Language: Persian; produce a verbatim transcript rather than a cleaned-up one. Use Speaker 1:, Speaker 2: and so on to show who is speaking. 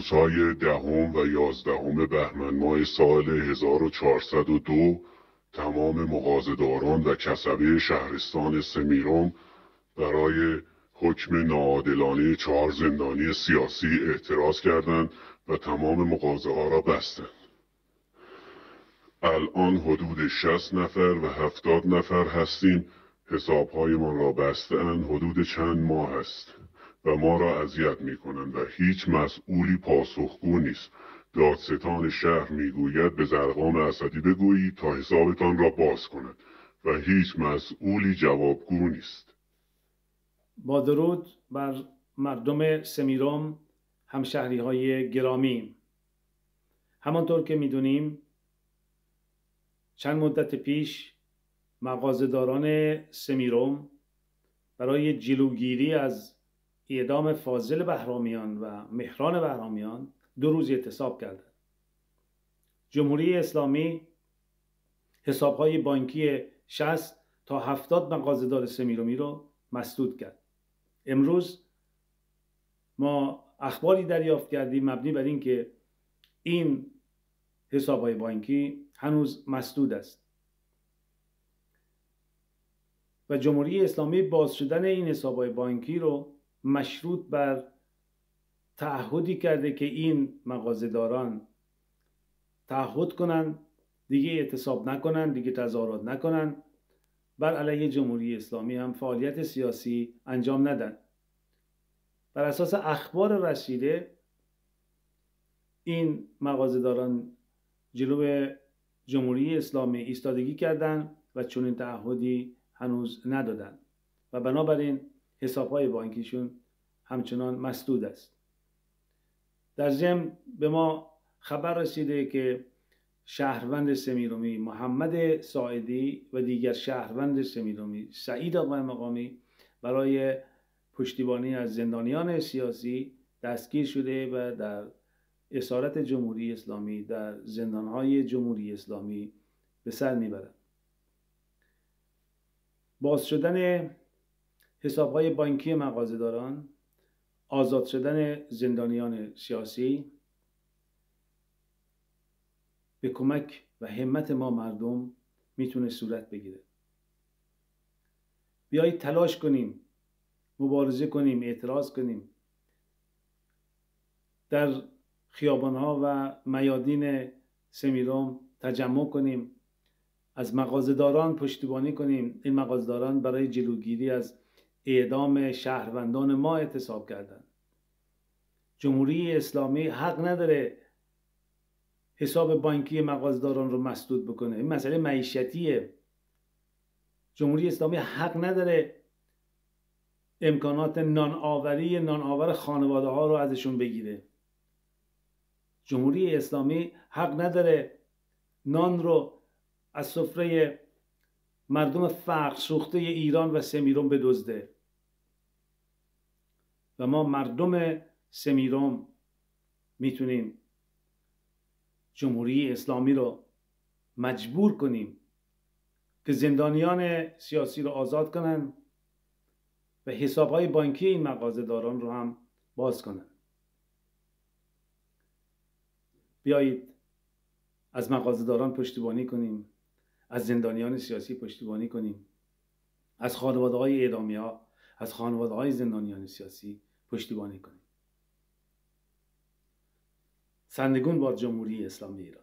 Speaker 1: روزهای دهم و یازدهم بهمن ماه سال هزار و چهارصد و دو تمام مغازه‌داران و کسبه شهرستان سمیرام برای حکم ناعادلانه چهار زندانی سیاسی اعتراض کردند و تمام مغازه‌ها را بستند. الان حدود شصت نفر و هفتاد نفر هستیم. حسابهایمان را بسته‌اند. حدود چند ماه است و ما را اذیت می‌کنند و هیچ مسئولی پاسخگو نیست. دادستان شهر میگوید به زرقام اسدی بگویید تا حسابتان را باز کند و هیچ مسئولی جوابگو نیست.
Speaker 2: با درود بر مردم سمیرام، همشهری های گرامی. همانطور که میدونیم چند مدت پیش مغازه‌داران سمیرام برای جلوگیری از اعدام فاضل بهرامیان و مهران بهرامیان دو روز اعتصاب کردند. جمهوری اسلامی حسابهای بانکی شصت تا هفتاد مغازه‌دار سمیرامی رو مسدود کرد. امروز ما اخباری دریافت کردیم مبنی بر این که این حسابهای بانکی هنوز مسدود است و جمهوری اسلامی باز شدن این حسابهای بانکی رو مشروط بر تعهدی کرده که این مغازه‌داران تعهد کنند دیگه اعتصاب نکنند، دیگه تظاهرات نکنند، بر علیه جمهوری اسلامی هم فعالیت سیاسی انجام ندن. بر اساس اخبار رسیده این مغازه‌داران جلو جمهوری اسلامی ایستادگی کردند و چنین تعهدی هنوز ندادند و بنابراین حسابهای بانکیشون همچنان مسدود است. در ضمن به ما خبر رسیده که شهروند سمیرامی محمد ساعدی و دیگر شهروند سمیرامی سعید آقای مقامی برای پشتیبانی از زندانیان سیاسی دستگیر شده و در اسارت جمهوری اسلامی در زندانهای جمهوری اسلامی به سر میبرند. باز شدن حسابهای بانکی مغازه‌داران، آزاد شدن زندانیان سیاسی به کمک و همت ما مردم میتونه صورت بگیره. بیایید تلاش کنیم، مبارزه کنیم، اعتراض کنیم، در خیابانها و میادین سمیرام تجمع کنیم، از مغازه‌داران پشتیبانی کنیم. این مغازه‌داران برای جلوگیری از اعدام شهروندان ما اعتصاب کردند. جمهوری اسلامی حق نداره حساب بانکی مغازه‌داران رو مسدود بکنه. این مسئله معیشتیه. جمهوری اسلامی حق نداره امکانات نان آوری نان آور خانواده ها رو ازشون بگیره. جمهوری اسلامی حق نداره نان رو از سفره مردم فقر سوخته ایران و سمیرام بدزده. و ما مردم سمیرام میتونیم جمهوری اسلامی رو مجبور کنیم که زندانیان سیاسی رو آزاد کنن و حسابهای بانکی این مغازه‌داران رو هم باز کنن. بیایید از مغازه‌داران پشتیبانی کنیم، از زندانیان سیاسی پشتیبانی کنیم، از خانواده‌های اعدامی‌ها، از خانواده‌های زندانیان سیاسی پشتیبانی کنیم. سرنگون باد جمهوری اسلامی ایران.